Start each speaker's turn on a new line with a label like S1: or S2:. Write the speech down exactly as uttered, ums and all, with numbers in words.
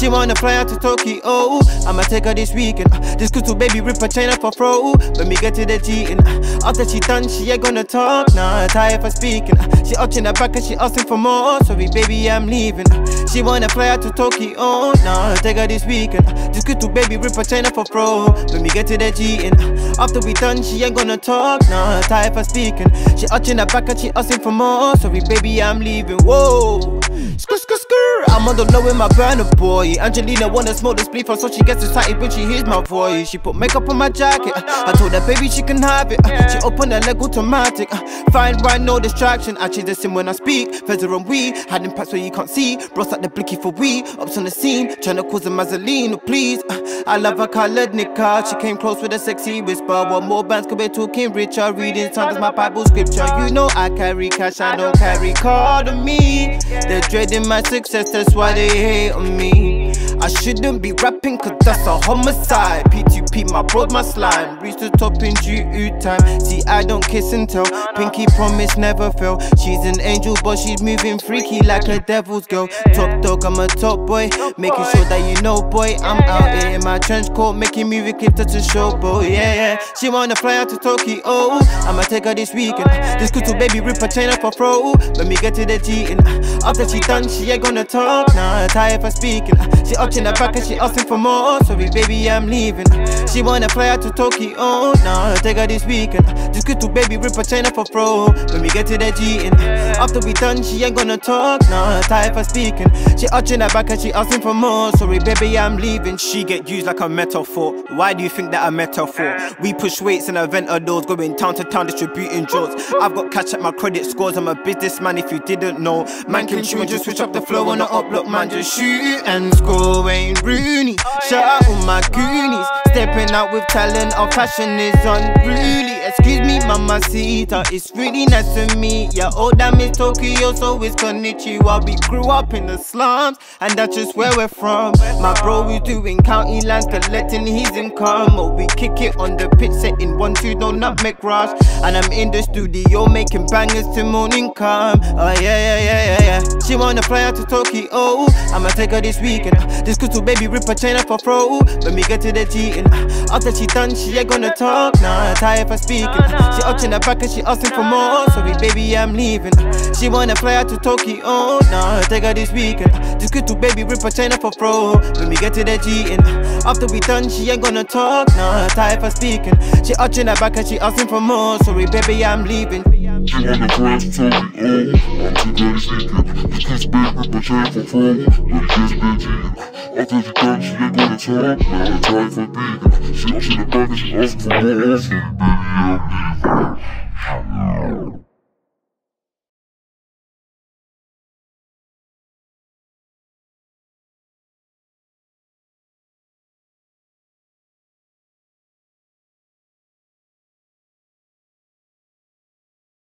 S1: She wanna fly out to Tokyo. I'ma take her this weekend. Uh, this cool baby rip her chain up her throat. When we get to the G and uh, after she done, she ain't gonna talk. Nah, tired for speaking. Uh, she up in the back and she asking for more. Sorry, baby, I'm leaving. Uh, she wanna fly out to Tokyo. Nah, take her this weekend. Uh, this cool baby rip her chain up her throat. When we get to the G and uh, after we done, she ain't gonna talk. Nah, tired for speaking. She up in the back and she asking for more. Sorry, baby, I'm leaving. Whoa. Skr, skr, skr. I'm on the low in my burner, boy. Angelina wanna smoke the spliff, so she gets excited when she hears my voice. She put makeup on my jacket. uh, I told her, baby, she can have it. uh, She opened her leg automatic. uh, Fine, right, no distraction. I change the sim when I speak. Feather and we had impacts where you can't see. Bros like the blicky for we. Ups on the scene, tryna cause a mazzoline. Please, uh, I love her colored nika. She came close with a sexy whisper. What more bands could be talking richer? Reading songs, my Bible scripture. You know I carry cash, I don't carry card on me. They're dreading my success, that's why they hate on me. I shouldn't be rapping cause that's a homicide. P two P, my bros, my slime. Reach the top in due time. See, I don't kiss and tell. Pinky promise never fail. She's an angel but she's moving freaky like a devil's girl. Top dog, I'm a top boy. Making sure that you know, boy, I'm out here in my trench coat, making music clip to show, boy, yeah, yeah. She wanna fly out to Tokyo. I'ma take her this weekend. This cool baby rip her chain up her throat. When we get to the G and after she done, she ain't gonna talk. Nah, tired for speaking. She up in the back and she asking for more. Sorry, baby, I'm leaving. She wanna fly out to Tokyo. Nah, take her this weekend. This cool baby rip her chain up her throat. When we get to the G and after we done, she ain't gonna talk. Nah, tired for speaking. She up in the back and she asking for more. Sorry, baby, I'm leaving. She get used like a metaphor. Why do you think that I'm metaphor? We push weights and event doors, going town to town distributing jaws. I've got cash at my credit scores. I'm a businessman if you didn't know. Man can shoot and just switch up the flow on the upload. Man just shoot and score. Wayne Rooney, shout out all my goonies. Stepping out with talent, our fashion is unruly. Excuse me, mamacita, it's really nice to meet ya. Oh, damn, it's Tokyo, so it's konnichiwa. We grew up in the slums, and that's just where we're from. My bro is doing county lands, collecting his income. Oh, we kick it on the pitch, setting one, two, no nutmeg rush. And I'm in the studio making bangers till morning come. Oh, yeah, yeah, yeah, yeah, yeah. She wanna fly out to Tokyo. I'ma take her this weekend. This cool baby rip her chain up her throat. When we get to the G and after she done, she ain't gonna talk. Nah, tired for speaking. She up in the back and she asking for more. Sorry, baby, I'm leaving. She wanna fly out to Tokyo. Nah, take her this weekend. This cool baby rip her chain up her throat. When we get to the G and after we done, she ain't gonna talk. Nah, tired for speaking. She up in the back and she asking for more. Sorry, baby, I'm leaving.
S2: She wanna fly to Tokyo. I'm too dirty secret. This kiss back with my chain for phone. But just been cheating. After she done, she ain't gonna talk. Now I'm tired for beating. She up in the back and she asking for more. Sorry, baby, I'm leaving.